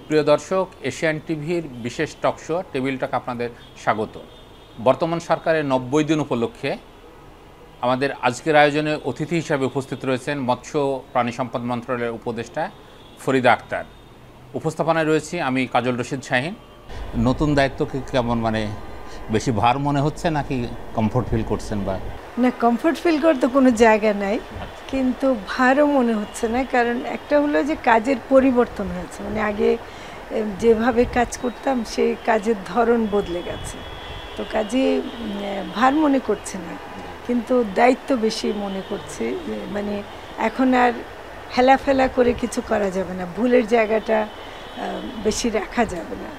প্রিয় দর্শক, এশিয়ান টিভির বিশেষ টক শো টেবিল টক আপনাদের স্বাগত। বর্তমান সরকারের 90 দিন উপলক্ষে আমাদের আজকের আয়োজনে অতিথি হিসাবে উপস্থিত রয়েছেন মৎস্য প্রাণী সম্পদ মন্ত্রণালয়ের উপদেষ্টা ফরিদা আক্তার। উপস্থাপনায় রয়েছি আমি কাজল রশিদ শাহিন। নতুন দায়িত্বকে কেমন বেশি ভার মনে হচ্ছে নাকি কমফোর্ট ফিল করছেন? বা না, কমফোর্ট ফিল করতে কোনো জায়গা নাই, কিন্তু ভারও মনে হচ্ছে না। কারণ একটা হলো যে কাজের পরিবর্তন হয়েছে, আগে যেভাবে কাজ করতাম সেই কাজের ধরন বদলে গেছে, তো কাজে ভার মনে করছে না, কিন্তু দায়িত্ব বেশি মনে করছে। এখন আর হেলাফেলা করে কিছু করা যাবে না, ভুলের জায়গাটা বেশি রাখা যাবে না।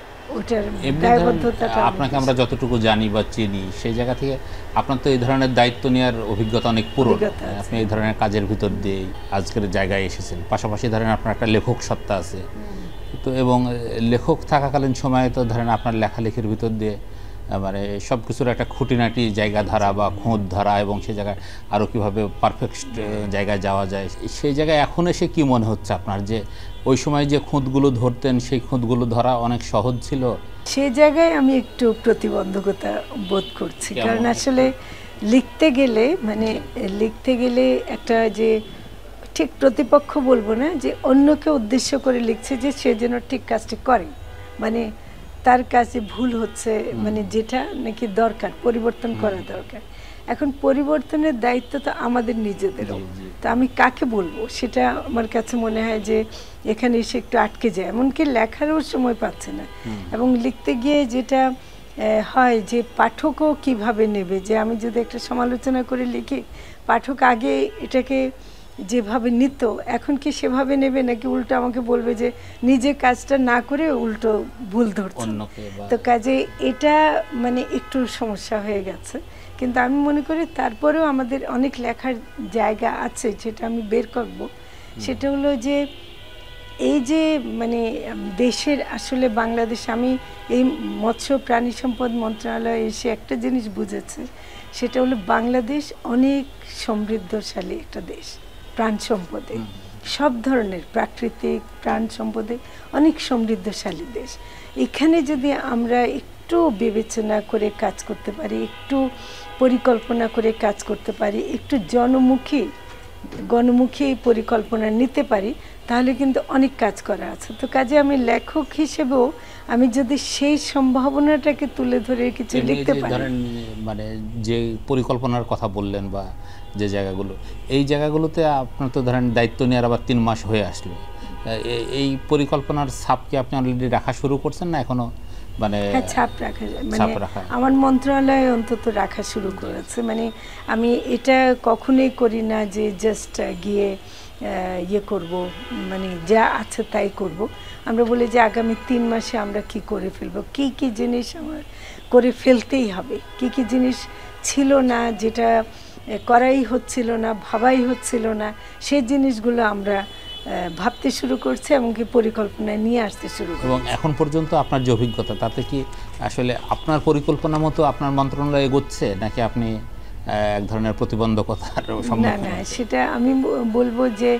আপনাকে আমরা যতটুকু জানি বা চিনি সেই জায়গা থেকে আপনার তো এই ধরনের দায়িত্ব নেওয়ার অভিজ্ঞতা অনেক পুরনো। আপনি এই ধরনের কাজের ভিতর দিয়ে আজকের জায়গায় এসেছেন। পাশাপাশি ধরেন আপনার একটা লেখক সত্তা আছে, তো এবং লেখক থাকাকালীন সময়ে তো ধরেন আপনার লেখালেখির ভিতর দিয়ে সব কিছুর একটা খুঁটিনাটি জায়গা ধরা বা খোঁজ ধরা, এবং সেই জায়গায় আরও কীভাবে পারফেক্ট জায়গায় যাওয়া যায়, সেই জায়গায় এখন এসে কি মনে হচ্ছে আপনার যে ওই সময় যে খুঁতগুলো ধরতেন সেই খুঁতগুলো ধরা অনেক সহজ ছিল? সেই জায়গায় আমি একটু প্রতিবন্ধকতা বোধ করছি, কারণ আসলে লিখতে গেলে একটা যে ঠিক প্রতিপক্ষ বলবো না, যে অন্যকে উদ্দেশ্য করে লিখছে যে সে যেন ঠিক কাজটি করে, তার কাজে ভুল হচ্ছে, যেটা নাকি দরকার পরিবর্তন করা দরকার। এখন পরিবর্তনের দায়িত্ব তো আমাদের নিজেদেরও, তো আমি কাকে বলবো সেটা আমার কাছে মনে হয় যে এখানে এসে একটু আটকে যায়, এমনকি লেখারও সময় পাচ্ছে না। এবং লিখতে গিয়ে যেটা হয় যে পাঠকও কিভাবে নেবে, যে আমি যদি একটা সমালোচনা করে লিখি, পাঠক আগে এটাকে যেভাবে নিত এখন কি সেভাবে নেবে, নাকি উল্টো আমাকে বলবে যে নিজে কাজটা না করে উল্টো ভুল ধরছে। তো কাজে এটা একটু সমস্যা হয়ে গেছে, কিন্তু আমি মনে করি তারপরেও আমাদের অনেক লেখার জায়গা আছে, যেটা আমি বের করব। সেটা হলো যে এই যে দেশের আসলে বাংলাদেশ, আমি এই মৎস্য প্রাণী সম্পদ মন্ত্রণালয়ে এসে একটা জিনিস বুঝেছি, সেটা হলো বাংলাদেশ অনেক সমৃদ্ধশালী একটা দেশ, প্রাণ সম্পদে সব ধরনের প্রাকৃতিক প্রাণ সম্পদে অনেক সমৃদ্ধশালী দেশ। এখানে যদি আমরা একটু বিবেচনা করে কাজ করতে পারি, একটু পরিকল্পনা করে কাজ করতে পারি, একটু গণমুখী পরিকল্পনা নিতে পারি, তাহলে কিন্তু অনেক কাজ করা আছে। তো কাজে আমি লেখক হিসেবেও আমি যদি সেই সম্ভাবনাটাকে তুলে ধরে কিছু লিখতে পারি। যে পরিকল্পনার কথা বললেন বা যে জায়গাগুলো, এই জায়গাগুলোতে আপনার তো ধরেন দায়িত্ব নেওয়ার আবার 3 মাস হয়ে আসলো, এই পরিকল্পনার ছাপ কি আপনি অলরেডি রাখা শুরু করছেন না এখনো? ছাপ রাখা আমার মন্ত্রণালয় অন্তত রাখা শুরু করেছে। আমি এটা কখনোই করি না যে জাস্ট গিয়ে করব, যা আছে তাই করব। আমরা বলি যে আগামী 3 মাসে আমরা কি করে ফেলবো, কি জিনিস আমার করে ফেলতেই হবে, কি জিনিস ছিল না, যেটা করাই হচ্ছিল না, ভাবাই হচ্ছিল না, সেই জিনিসগুলো আমরা ভাবতে শুরু করছে এবং কি পরিকল্পনায় নিয়ে আসতে শুরু করছে। এবং এখন পর্যন্ত আপনার যে অভিজ্ঞতা, তাতে কি আসলে আপনার পরিকল্পনা মতো আপনার মন্ত্রণালয় এগোচ্ছে, নাকি আপনি এক ধরনের প্রতিবন্ধকতার সম্মুখীন? না, সেটা আমি বলবো যে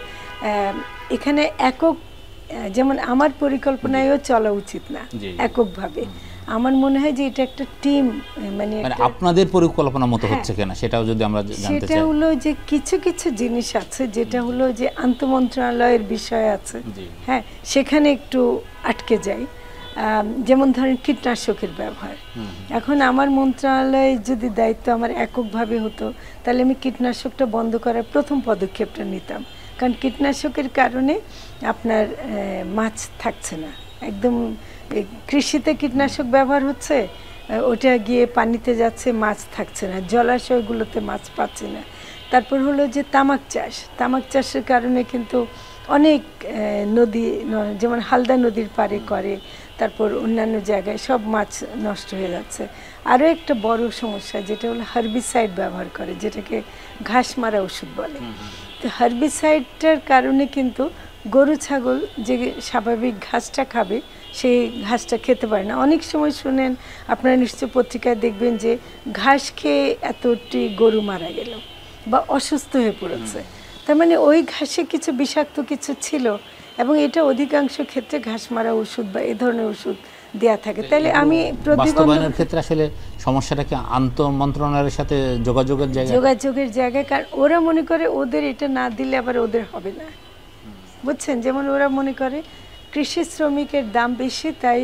এখানে একক, যেমন আমার পরিকল্পনায়ও চলা উচিত না এককভাবে। আমার মনে হয় যে এটা একটা টিম, আপনাদের পরিকল্পনা মতো হচ্ছে কিনা সেটাও যদি আমরা জানতে চাই। সেটা হলো যে কিছু জিনিস আছে যেটা হলো যে আন্তঃমন্ত্রণালয়ের বিষয় আছে, সেখানে একটু আটকে যাই। যেমন ধরেন কীটনাশকের ব্যবহার, এখন আমার মন্ত্রণালয়ে যদি দায়িত্ব আমার এককভাবে হতো, তাহলে আমি কীটনাশকটা বন্ধ করার প্রথম পদক্ষেপটা নিতাম। কারণ কীটনাশকের কারণে আপনার মাছ থাকছে না, একদম কৃষিতে কীটনাশক ব্যবহার হচ্ছে, ওটা গিয়ে পানিতে যাচ্ছে, মাছ থাকছে না, জলাশয়গুলোতে মাছ পাচ্ছে না। তারপর হলো যে তামাক চাষের কারণে কিন্তু অনেক নদী, যেমন হালদা নদীর পাড়ে করে, তারপর অন্যান্য জায়গায় সব মাছ নষ্ট হয়ে যাচ্ছে। আরও একটা বড় সমস্যা যেটা হলো হার্বিসাইড ব্যবহার করে, যেটাকে ঘাস মারা ওষুধ বলে। তো হার্বিসাইডটার কারণে কিন্তু গরু ছাগল যে স্বাভাবিক ঘাসটা খাবে সেই ঘাসটা খেতে পারে না। অনেক সময় শুনেন, আপনারা নিশ্চয় পত্রিকায় দেখবেন যে ঘাস খেয়ে এতটি গরু মারা গেল বা অসুস্থ হয়ে পড়েছে। তার ওই ঘাসে কিছু বিষাক্ত কিছু ছিল, এবং এটা অধিকাংশ ক্ষেত্রে ঘাস মারা ওষুধ বা এই ধরনের ওষুধ দেয়া থাকে। তাহলে আমি বাস্তবায়নের ক্ষেত্রে আসলে সমস্যাটা কি আন্তঃ মন্ত্রণালয়ের সাথে যোগাযোগের জায়গায়, কারণ ওরা মনে করে ওদের এটা না দিলে আবার ওদের হবে না, বুঝছেন? যেমন ওরা মনে করে কৃষি শ্রমিকের দাম বেশি, তাই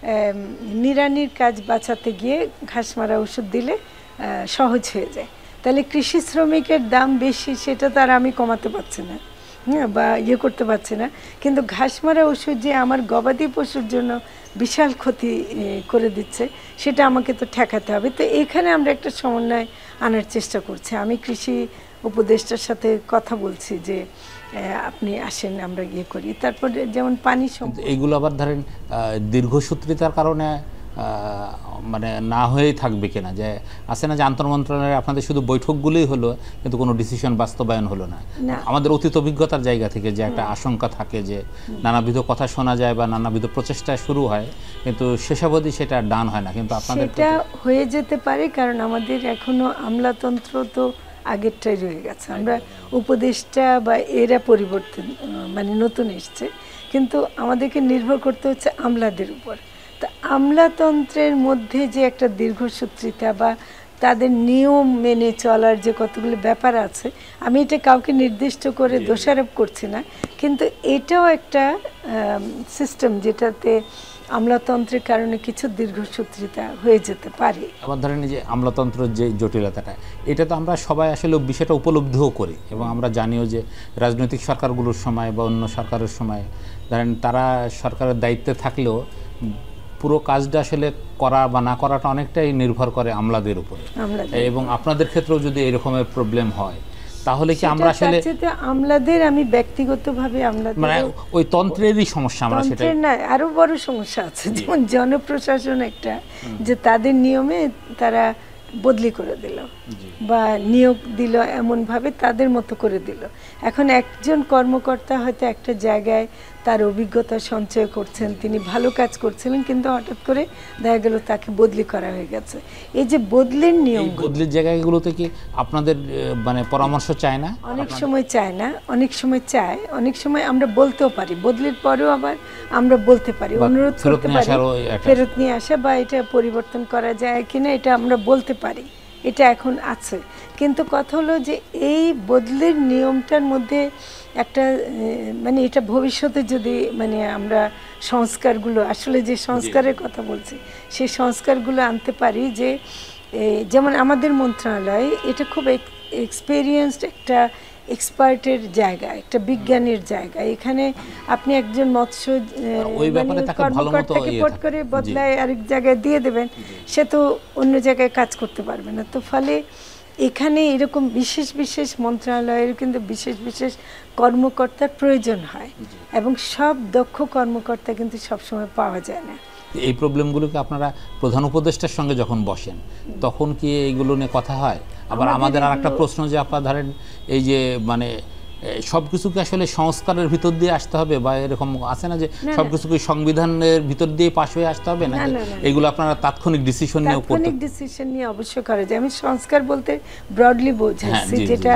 নিড়ানির কাজ বাঁচাতে গিয়ে ঘাস মারা ওষুধ দিলে সহজ হয়ে যায়। তাহলে কৃষি শ্রমিকের দাম বেশি, সেটা তার আমি কমাতে পারছি না, হ্যাঁ, বা করতে পারছি না, কিন্তু ঘাস মারা ওষুধ যে আমার গবাদি পশুর জন্য বিশাল ক্ষতি করে দিচ্ছে, সেটা আমাকে তো ঠেকাতে হবে। তো এখানে আমরা একটা সমন্বয় আনার চেষ্টা করছি। আমি কৃষি উপদেষ্টার সাথে কথা বলছি যে আপনি আসেন, আমরা করি। তারপরে যেমন পানি এইগুলো আবার ধরেন দীর্ঘসূত্রিতার কারণে মানে না হয়েই থাকবে কিনা, যে আছে না যে আন্তঃমন্ত্রণালয়ে আপনাদের শুধু বৈঠকগুলোই হলো কিন্তু কোনো ডিসিশন বাস্তবায়ন হলো না। আমাদের অতীত অভিজ্ঞতার জায়গা থেকে যে একটা আশঙ্কা থাকে যে নানাবিধ কথা শোনা যায় বা নানাবিধ প্রচেষ্টা শুরু হয় কিন্তু শেষাবধি সেটা ডান হয় না। কিন্তু আপনাদের সেটা হয়ে যেতে পারে, কারণ আমাদের এখনো আমলাতন্ত্র তো আগেরটাই রয়ে গেছে। আমরা উপদেষ্টা বা এরা পরিবর্তন মানে নতুন এসছে, কিন্তু আমাদেরকে নির্ভর করতে হচ্ছে আমলাদের উপর। তা আমলাতন্ত্রের মধ্যে যে একটা দীর্ঘসূত্রিতা বা তাদের নিয়ম মেনে চলার যে কতগুলো ব্যাপার আছে, আমি এটা কাউকে নির্দিষ্ট করে দোষারোপ করছি না, কিন্তু এটাও একটা সিস্টেম যেটাতে আমলাতন্ত্রের কারণে কিছু দীর্ঘসূত্রিতা হয়ে যেতে পারে। আবার ধরেন যে আমলাতন্ত্রের যে জটিলতাটা, এটা তো আমরা সবাই আসলে বিষয়টা উপলব্ধিও করি এবং আমরা জানিও যে রাজনৈতিক সরকারগুলোর সময় বা অন্য সরকারের সময় ধরেন তারা সরকারের দায়িত্বে থাকলেও পুরো কাজটা আসলে করা বা না করাটা অনেকটাই নির্ভর করে আমলাদের উপরে। এবং আপনাদের ক্ষেত্রেও যদি এরকমের প্রবলেম হয় তাহলে কি আমরা আসলে আমলাদের, আমি ব্যক্তিগতভাবে আমলাদের মানে ওই তন্ত্রেরই সমস্যা, আমরা সেটা না, আরো বড় সমস্যা আছে। যেমন জনপ্রশাসন একটা, যে তাদের নিয়মে তারা বদলি করে দিল বা নিয়োগ দিল, এমনভাবে তাদের মতো করে দিল। এখন একজন কর্মকর্তা হয়তো একটা জায়গায় তার অভিজ্ঞতা সঞ্চয় করছেন, তিনি ভালো কাজ করছিলেন, কিন্তু হঠাৎ করে দেখা গেল তাকে বদলি করা হয়ে গেছে। এই যে বদলির নিয়ম, বদলির জায়গাগুলোতে কি আপনাদের মানে পরামর্শ চায় না? অনেক সময় চায় না, অনেক সময় চায়, অনেক সময় আমরা বলতেও পারি, বদলির পরেও আবার আমরা বলতে পারি, অনুরোধ করতে পারি ফেরত নিয়ে আসা বা এটা পরিবর্তন করা যায় কিনা, এটা আমরা বলতে পারি, এটা এখন আছে। কিন্তু কথা হলো যে এই বদলির নিয়মটার মধ্যে একটা মানে এটা ভবিষ্যতে যদি মানে আমরা সংস্কারগুলো, আসলে যে সংস্কারের কথা বলছি সেই সংস্কারগুলো আনতে পারি, যে যেমন আমাদের মন্ত্রণালয় এটা খুব এক্সপেরিয়েন্সড একটা এক্সপার্টের জায়গা, একটা বিজ্ঞানীর জায়গা। এখানে আপনি একজন মৎস্য কর্মকর্তাকে পট করে বদলায় আরেক জায়গায় দিয়ে দেবেন, সে তো অন্য জায়গায় কাজ করতে পারবে না। তো ফলে এখানে এরকম বিশেষ বিশেষ মন্ত্রণালয়ের কিন্তু বিশেষ বিশেষ কর্মকর্তার প্রয়োজন হয়, এবং সব দক্ষ কর্মকর্তা কিন্তু সবসময় পাওয়া যায় না। এই প্রবলেমগুলোকে আপনারা প্রধান উপদেষ্টার সঙ্গে যখন বসেন তখন কি এইগুলো নিয়ে কথা হয়? আবার আমাদের আর একটা প্রশ্ন যে আপনারা ধরেন এই যে মানে সব কিছুকে আসলে সংস্কারের ভিতর দিয়ে আসতে হবে বা এরকম আছে না যে সব কিছুকে সংবিধানের ভিতর দিয়ে পাশ হয়ে আসতে হবে, না এগুলো আপনারা তাৎক্ষণিক ডিসিশন নিয়ে তাৎক্ষণিক ডিসিশন নিয়ে অবশ্যই করা যায়। আমি সংস্কার বলতে ব্রডলি বোঝাচ্ছি, যেটা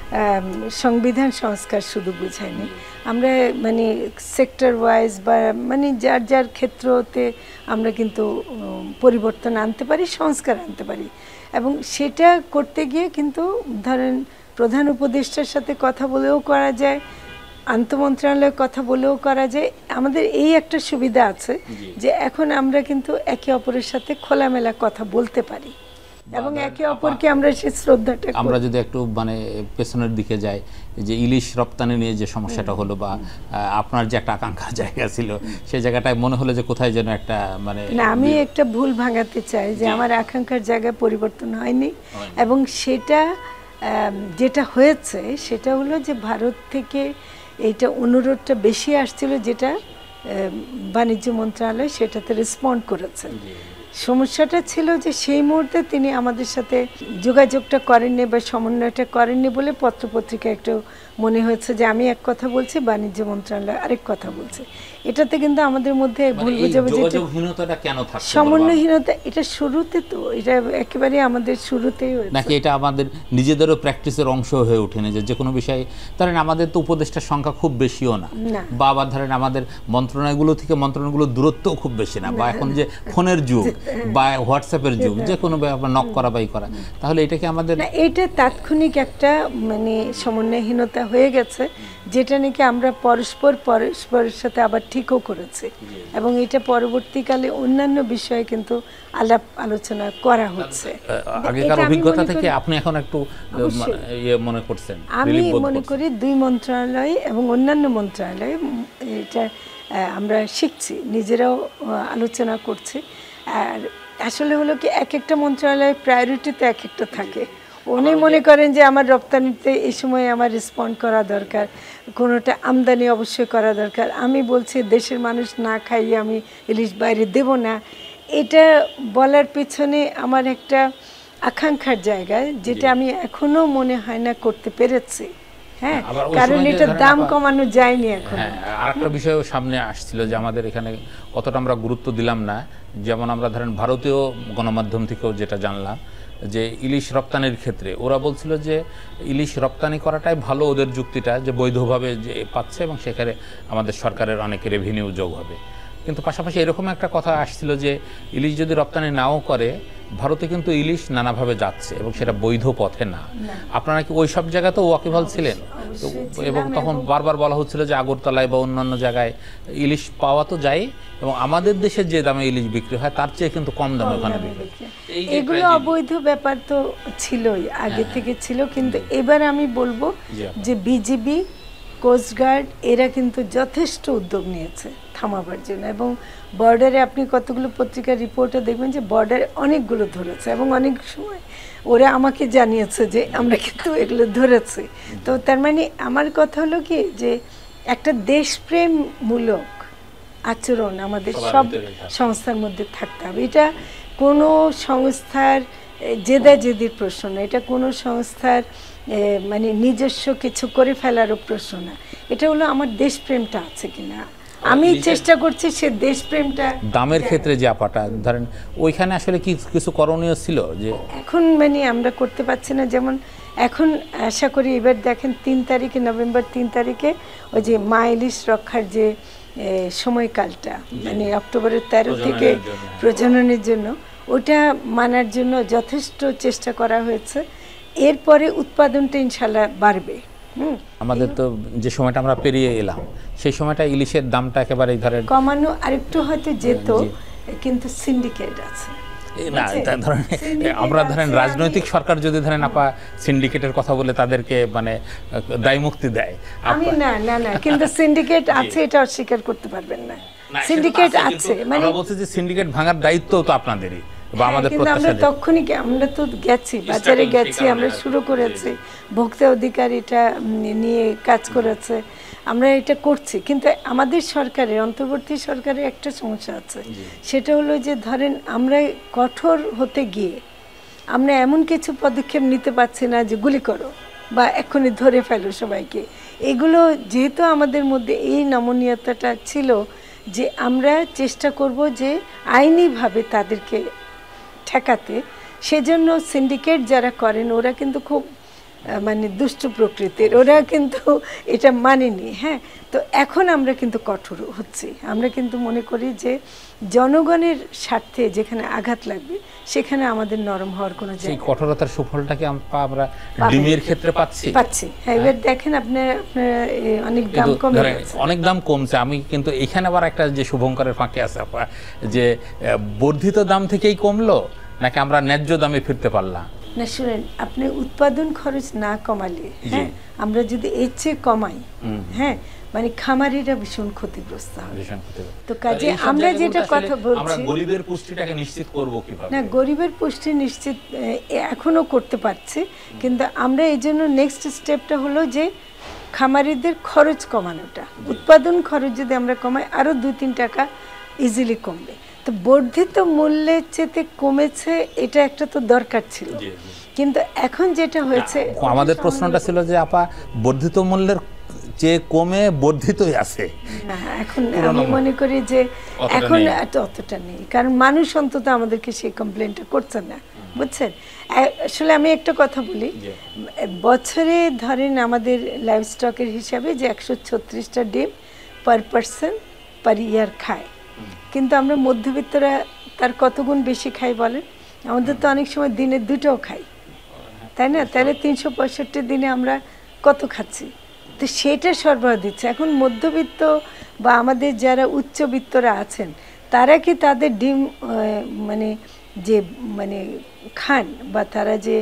সংবিধান সংস্কার শুধু বোঝায়নি, আমরা মানে সেক্টর ওয়াইজ বা মানে যার যার ক্ষেত্রতে আমরা কিন্তু পরিবর্তন আনতে পারি, সংস্কার আনতে পারি। এবং সেটা করতে গিয়ে কিন্তু ধরেন প্রধান উপদেষ্টার সাথে কথা বলেও করা যায়, আন্তঃমন্ত্রণালয়ের কথা বলেও করা যায়। আমাদের এই একটা সুবিধা আছে যে এখন আমরা কিন্তু একে অপরের সাথে খোলামেলা কথা বলতে পারি এবং একে অপরকে আমরা সেই শ্রদ্ধাটা। আমরা যদি একটু মানে পেছনের দিকে যাই, যে ইলিশ রপ্তানি নিয়ে যে সমস্যাটা হলো বা আপনার যে একটা আকাঙ্ক্ষার জায়গা ছিল সেই জায়গাটায় মনে হলো যে কোথায় যেন একটা মানে না, আমি একটা ভুল ভাঙাতে চাই যে আমার আকাঙ্ক্ষার জায়গায় পরিবর্তন হয়নি, এবং সেটা যেটা হয়েছে সেটা হলো যে ভারত থেকে এইটা অনুরোধটা বেশি আসছিল, যেটা বাণিজ্য মন্ত্রণালয় সেটাতে রেসপন্ড করেছে। সমস্যাটা ছিল যে সেই মুহূর্তে তিনি আমাদের সাথে যোগাযোগটা করেননি বা সমন্বয়টা করেননি বলে পত্রপত্রিকা একটু মনে হয়েছে যে আমি এক কথা বলছি, বাণিজ্য মন্ত্রণালয় আরেক কথা বলছে। এটাতে কিন্তু আমাদের মধ্যে ভুল বোঝাবুঝিটা কেন থাকছে, সমন্বয়হীনতা, এটা শুরুতে তো এটা একেবারে আমাদের শুরুতেই হয়েছে নাকি এটা আমাদের নিজেদেরও প্র্যাকটিসের অংশ হয়ে ওঠেনি যে কোনো বিষয়ে ধরেন আমাদের তো উপদেষ্টার সংখ্যা খুব বেশিও না, বা আবার ধরেন আমাদের মন্ত্রণালয়গুলো থেকে মন্ত্রণালয়গুলোর দূরত্বও খুব বেশি না, বা এখন যে ফোনের যুগ বা হোয়াটসঅ্যাপের যুগ, যে কোনো ব্যাপার নক করা বাই করা, তাহলে এটা কি আমাদের এটা তাৎক্ষণিক একটা মানে সমন্বয়হীনতা হয়ে গেছে, যেটা নাকি আমরা পরস্পরের সাথে আবার ঠিকও করেছি, এবং এটা পরবর্তীকালে অন্যান্য বিষয়ে কিন্তু আলাপ আলোচনা করা হচ্ছে। আগেকার অভিজ্ঞতা থেকে আপনি এখন একটু মনে করছেন? আমি মনে করি দুই মন্ত্রণালয় এবং অন্যান্য মন্ত্রণালয় এটা আমরা শিখছি, নিজেরাও আলোচনা করছি। আর আসলে হলো কি, এক একটা মন্ত্রণালয়ের প্রায়োরিটিতে এক একটা থাকে। উনি মনে করেন যে আমার রপ্তানিতে এই সময় আমার রেসপন্ড করা দরকার, কোনোটা আমদানি অবশ্যই করা দরকার। আমি বলছি দেশের মানুষ না খাইয়ে আমি ইলিশ বাইরে দেব না। এটা বলার পেছনে আমার একটা আকাঙ্ক্ষার জায়গায়, যেটা আমি এখনো মনে হয় না করতে পেরেছি। হ্যাঁ, কারণ এটা দাম কমানো যায়নি এখন। আরেকটা বিষয় সামনে আসছিল যে আমাদের এখানে কতটা আমরা গুরুত্ব দিলাম না। যেমন আমরা ধরেন ভারতীয় গণমাধ্যম থেকেও যেটা জানলাম যে ইলিশ রপ্তানির ক্ষেত্রে ওরা বলছিল যে ইলিশ রপ্তানি করাটাই ভালো, ওদের যুক্তিটা যে বৈধভাবে যে পাচ্ছে এবং সেখানে আমাদের সরকারের অনেক রেভিনিউ যোগ হবে। কিন্তু পাশাপাশি এরকম একটা কথা আসছিল যে ইলিশ যদি রপ্তানি নাও করে, ভারতে কিন্তু ইলিশ নানাভাবে যাচ্ছে এবং সেটা বৈধ পথে না। আপনারা কি ওই সব জায়গাতেও ওয়াকিবহাল ছিলেন? এবং তখন বারবার বলা হচ্ছিল যে আগরতলায় বা অন্যান্য জায়গায় ইলিশ পাওয়া তো যায়, এবং আমাদের দেশে যে দামে ইলিশ বিক্রি হয় তার চেয়ে কিন্তু কম দামে ওখানে বিক্রি হয়। এগুলো অবৈধ ব্যাপার তো ছিলই, আগে থেকে ছিল। কিন্তু এবার আমি বলবো যে বিজিবি, কোস্টগার্ড এরা কিন্তু যথেষ্ট উদ্যোগ নিয়েছে থামাবার জন্য, এবং বর্ডারে আপনি কতগুলো পত্রিকার রিপোর্টে দেখবেন যে বর্ডারে অনেকগুলো ধরেছে, এবং অনেক সময় ওরা আমাকে জানিয়েছে যে আমরা কিন্তু এগুলো ধরেছি। তো তার মানে আমার কথা হলো কি, যে একটা দেশপ্রেমমূলক আচরণ আমাদের সব সংস্থার মধ্যে থাকতে হবে। এটা কোনো সংস্থার জেদাজেদির প্রশ্ন না, এটা কোনো সংস্থার মানে নিজস্ব কিছু করে ফেলারও প্রশ্ন না। এটা হলো আমার দেশপ্রেমটা আছে কিনা, আমি চেষ্টা করছি সে দেশপ্রেমটা। দামের ক্ষেত্রে যে আপাটা ধরেন ওইখানে আসলে কি কিছু করণীয় ছিল যে এখন মানে আমরা করতে পারছি না। যেমন এখন আশা করি এবার দেখেন 3 তারিখে, নভেম্বর 3 তারিখে ওই যে মা ইলিশ রক্ষার যে সময়কালটা, মানে অক্টোবরের 13 থেকে প্রজননের জন্য, ওটা মানার জন্য যথেষ্ট চেষ্টা করা হয়েছে। এরপরে উৎপাদনটা ইনশাল্লাহ বাড়বে। আমাদের তো যে সময়টা আমরা পেরিয়ে এলাম, সেই সময়টা ইলিশের দামটা একেবারে ধরেন কমানো আরেকটু হয়তো যেত, কিন্তু সিন্ডিকেট আছে না। ধরেন আমরা ধরেন রাজনৈতিক সরকার যদি ধরেন আপা সিন্ডিকেটের কথা বলে তাদেরকে মানে দায় মুক্তি দেয়, আমি না না না, কিন্তু সিন্ডিকেট আছে, এটা অস্বীকার করতে পারবেন না। সিন্ডিকেট আছে, মানে আমরা বলছি যে সিন্ডিকেট ভাঙার দায়িত্ব তো আপনাদেরই বা আমাদের প্রত্যাশা। আমরা তখনই আমরা তো গেছি, বাজারে গেছি, আমরা শুরু করেছি, ভোক্তা অধিকার এটা নিয়ে কাজ করেছে, আমরা এটা করছি। কিন্তু আমাদের সরকারের, অন্তর্বর্তী সরকারের একটা সমস্যা আছে, সেটা হলো যে ধরেন আমরা কঠোর হতে গিয়ে আমরা এমন কিছু পদক্ষেপ নিতে পারছি না যে গুলি করো বা এক্ষুনি ধরে ফেলো সবাইকে। এগুলো যেহেতু আমাদের মধ্যে এই নমনীয়তাটা ছিল যে আমরা চেষ্টা করব যে আইনিভাবে তাদেরকে ঠেকাতে, সেজন্য সিন্ডিকেট যারা করেন ওরা কিন্তু খুব মানে দুষ্ট প্রকৃতির, ওরা কিন্তু এটা মানেনি। হ্যাঁ, তো এখন আমরা কিন্তু কঠোর হচ্ছি। আমরা কিন্তু মনে করি যে জনগণের স্বার্থে যেখানে আঘাত লাগবে সেখানে আমাদের নরম হওয়ার কোনো জায়গা। সেই কঠোরতার সুফলটাকে আমরা ডিমের ক্ষেত্রে পাচ্ছি। হ্যাঁ, এবার দেখেন আপনার অনেক দাম কমে গেছে, অনেক দাম কমছে। আমি কিন্তু এখানে আবার একটা যে শুভঙ্করের ফাঁকে আছে যে বর্ধিত দাম থেকেই কমলো নাকি আমরা ন্যায্য দামে ফিরতে পারলাম না। শুনেন, আপনি উৎপাদন খরচ না কমালে, হ্যাঁ, আমরা যদি এর চেয়ে কমাই, হ্যাঁ, মানে খামারিরা ভীষণ ক্ষতিগ্রস্ত হবে। তো কাজে আমরা যেটা কথা বলছি, আমরা গরিবের পুষ্টিটাকে নিশ্চিত করব কিভাবে? না, গরিবের পুষ্টি নিশ্চিত এখনো করতে পারছি, কিন্তু আমরা এই জন্য নেক্সট স্টেপটা হলো যে খামারিদের খরচ কমানোটা। উৎপাদন খরচ যদি আমরা কমাই, আরও 2-3 টাকা ইজিলি কমবে। তো বর্ধিত মূল্যের চেয়ে কমেছে, এটা একটা তো দরকার ছিল, কিন্তু এখন যেটা হয়েছে আমাদের প্রশ্নটা ছিল যে আপা বর্ধিত মূল্যের যে কমে বর্ধিতই আছে না, এখন আমি মনে করি যে এখন অতটা নেই, কারণ মানুষ অন্তত আমাদেরকে সেই কমপ্লেনটা করছে না, বুঝছেন। আসলে আমি একটা কথা বলি, বছরে ধরেন আমাদের লাইভ স্টকের হিসাবে যে 136টা ডিম পার পারসন পার ইয়ার খায়, কিন্তু আমরা মধ্যবিত্তরা তার কত গুণ বেশি খাই বলেন? আমাদের তো অনেক সময় দিনে 2টাও খাই, তাই না? তাহলে 365 দিনে আমরা কত খাচ্ছি? তো সেটা সরবরাহ দিচ্ছে। এখন মধ্যবিত্ত বা আমাদের যারা উচ্চবিত্তরা আছেন তারা কি তাদের ডিম মানে যে মানে খান বা তারা যে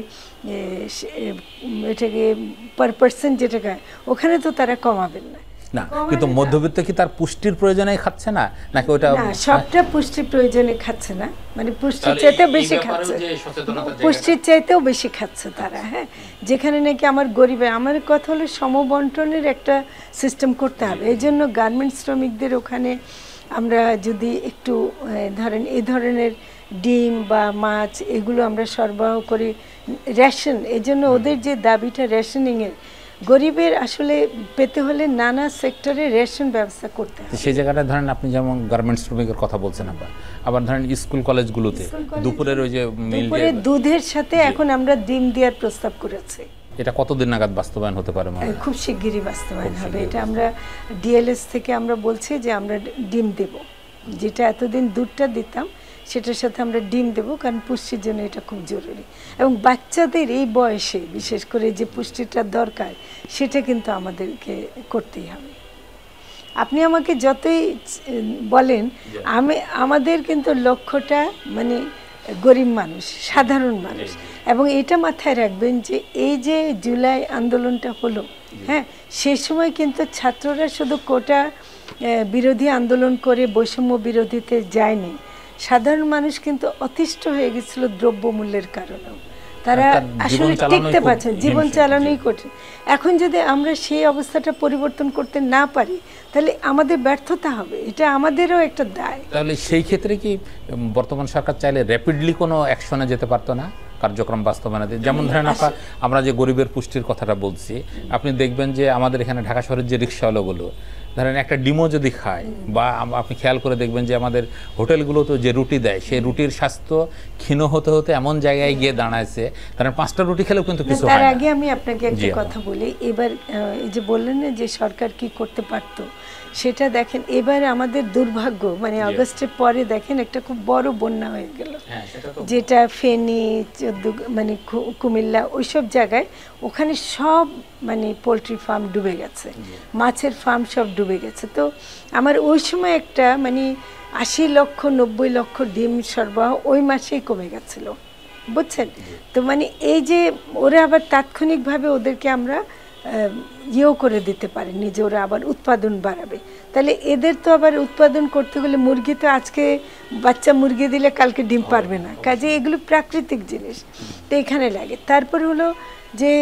এটাকে পার পারসন যেটা খায় ওখানে তো তারা কমাবেন না। না, কিন্তু মধ্যবিত্ত কি তার পুষ্টির প্রয়োজনে খাচ্ছে না, নাকি ওটা না সবটা পুষ্টির প্রয়োজনে খাচ্ছে না, মানে পুষ্টির চাইতেও বেশি খাচ্ছে, পুষ্টির চাইতেও বেশি খাচ্ছে তারা। হ্যাঁ, যেখানে নাকি আমার গরিবে, আমার কথা হলো সমবন্টনের একটা সিস্টেম করতে হবে। এই জন্য গার্মেন্টস শ্রমিকদের ওখানে আমরা যদি একটু ধরেন এই ধরনের ডিম বা মাছ এগুলো আমরা সরবরাহ করি, রেশন, এই জন্য ওদের যে দাবিটা রেশনিংয়ের, গরিবের আসলে পেতে হলে নানা সেক্টরে রেশন ব্যবস্থা করতে হবে। সেই জায়গাটা ধরেন আপনি যেমন গার্মেন্টস শ্রমিকের কথা বলছেন, আবার ধরেন স্কুল কলেজগুলোতে দুপুরের ওই যে দুপুরে দুধের সাথে এখন আমরা ডিম দেওয়ার প্রস্তাব করেছি। এটা কতদিন নাগাদ বাস্তবায়ন হতে পারে? খুব শিগগিরই বাস্তবায়ন হবে এটা। আমরা ডিএলএস থেকে আমরা বলছি যে আমরা ডিম দেব, যেটা এতদিন দুধটা দিতাম সেটার সাথে আমরা ডিম দেব, কারণ পুষ্টির জন্য এটা খুব জরুরি। এবং বাচ্চাদের এই বয়সে বিশেষ করে যে পুষ্টিটা দরকার সেটা কিন্তু আমাদেরকে করতেই হবে। আপনি আমাকে যতই বলেন, আমাদের কিন্তু লক্ষ্যটা মানে গরিব মানুষ, সাধারণ মানুষ। এবং এটা মাথায় রাখবেন যে এই যে জুলাই আন্দোলনটা হলো, হ্যাঁ, সেই সময় কিন্তু ছাত্ররা শুধু কোটা বিরোধী আন্দোলন করে বৈষম্য বিরোধীতে যায়নি, সাধারণ মানুষ কিন্তু অতিষ্ঠ হয়ে গেছিল দ্রব্যমূল্যের কারণেও। তারা আসলে টিকতে পারছেন, জীবন চালানোই কঠিন। এখন যদি আমরা সেই অবস্থাটা পরিবর্তন করতে না পারি তাহলে আমাদের ব্যর্থতা হবে, এটা আমাদেরও একটা দায়। তাহলে সেই ক্ষেত্রে কি বর্তমান সরকার চাইলে র্যাপিডলি কোনো অ্যাকশনে যেতে পারতো না কার্যক্রম বাস্তবায়নে? যেমন ধরেন আমরা যে গরিবের পুষ্টির কথাটা বলছি, আপনি দেখবেন যে আমাদের এখানে ঢাকা শহরের যে রিক্সাওয়ালাগুলো ধরেন একটা ডিমও যদি খায়, বা আপনি খেয়াল করে দেখবেন যে আমাদের হোটেলগুলোতে যে রুটি দেয় সেই রুটির স্বাস্থ্য ক্ষীণ হতে হতে এমন জায়গায় গিয়ে দাঁড়াইছে, কারণ 5টা রুটি খেলেও কিন্তু কিছু হয় না। তার আগে আমি আপনাকে একটা কথা বলি, এবার এই যে বললেন না যে সরকার কি করতে পারতো, সেটা দেখেন এবারে আমাদের দুর্ভাগ্য, মানে আগস্টের পরে দেখেন একটা খুব বড় বন্যা হয়ে গেল, যেটা ফেনী, মানে কুমিল্লা, ওইসব জায়গায়, ওখানে সব মানে পোলট্রি ফার্ম ডুবে গেছে, মাছের ফার্ম সব ডুবে গেছে। তো আমার ওই সময় একটা মানে 80 লক্ষ 90 লক্ষ ডিম সরবরাহ ওই মাসেই কমে গেছিল, বুঝছেন তো। মানে এই যে ওরা আবার তাৎক্ষণিকভাবে ওদেরকে আমরা ইয়েও করে দিতে পারেনি যে ওরা আবার উৎপাদন বাড়াবে, তাহলে এদের তো আবার উৎপাদন করতে গেলে মুরগি তো আজকে বাচ্চা মুরগি দিলে কালকে ডিম পারবে না, কাজে এগুলো প্রাকৃতিক জিনিস, তো এখানে লাগে। তারপর হলো যে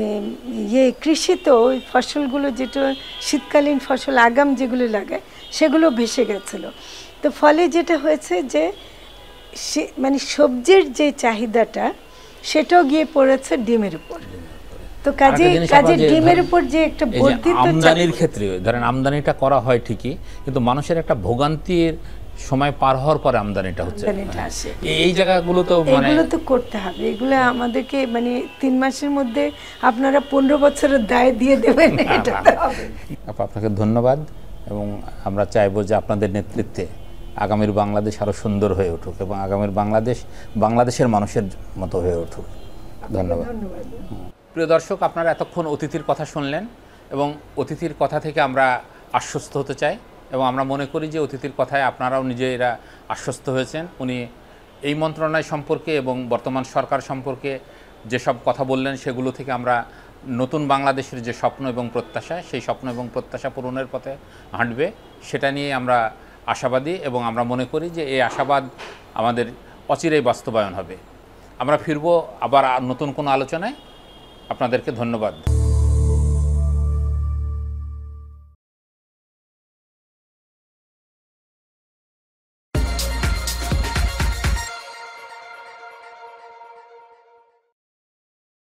কৃষি তো ওই ফসলগুলো যেটা শীতকালীন ফসল আগাম যেগুলো লাগায় সেগুলো ভেসে গেছিলো। তো ফলে যেটা হয়েছে যে মানে সবজির যে চাহিদাটা সেটাও গিয়ে পড়েছে ডিমের উপর। তো কাজে ডিমের উপর যে একটা বর্ধিত আমদানির ক্ষেত্রে ধরেন আমদানিটা করা হয় ঠিকই, কিন্তু মানুষের একটা ভোগান্তির সময় পার হওয়ার পরে আমদানিটা হচ্ছে, এই জায়গাগুলো তো মানে এগুলো তো করতে হবে। এগুলো আমাদেরকে মানে 3 মাসের মধ্যে আপনারা 15 বছরের দায় দিয়ে দেবেন, এটা তো হবে। আপনাকে ধন্যবাদ, এবং আমরা চাইবো যে আপনাদের নেতৃত্বে আগামীর বাংলাদেশ আরো সুন্দর হয়ে উঠুক এবং আগামীর বাংলাদেশের মানুষের মতো হয়ে উঠুক। ধন্যবাদ। প্রিয় দর্শক, আপনারা এতক্ষণ অতিথির কথা শুনলেন, এবং অতিথির কথা থেকে আমরা আশ্বস্ত হতে চাই, এবং আমরা মনে করি যে অতিথির কথায় আপনারাও নিজেরা আশ্বস্ত হয়েছেন। উনি এই মন্ত্রণালয় সম্পর্কে এবং বর্তমান সরকার সম্পর্কে যেসব কথা বললেন সেগুলো থেকে আমরা নতুন বাংলাদেশের যে স্বপ্ন এবং প্রত্যাশা, সেই স্বপ্ন এবং প্রত্যাশা পূরণের পথে হাঁটবে, সেটা নিয়ে আমরা আশাবাদী, এবং আমরা মনে করি যে এই আশাবাদ আমাদের অচিরেই বাস্তবায়ন হবে। আমরা ফিরব আবার নতুন কোনো আলোচনায়। আপনাদেরকে ধন্যবাদ।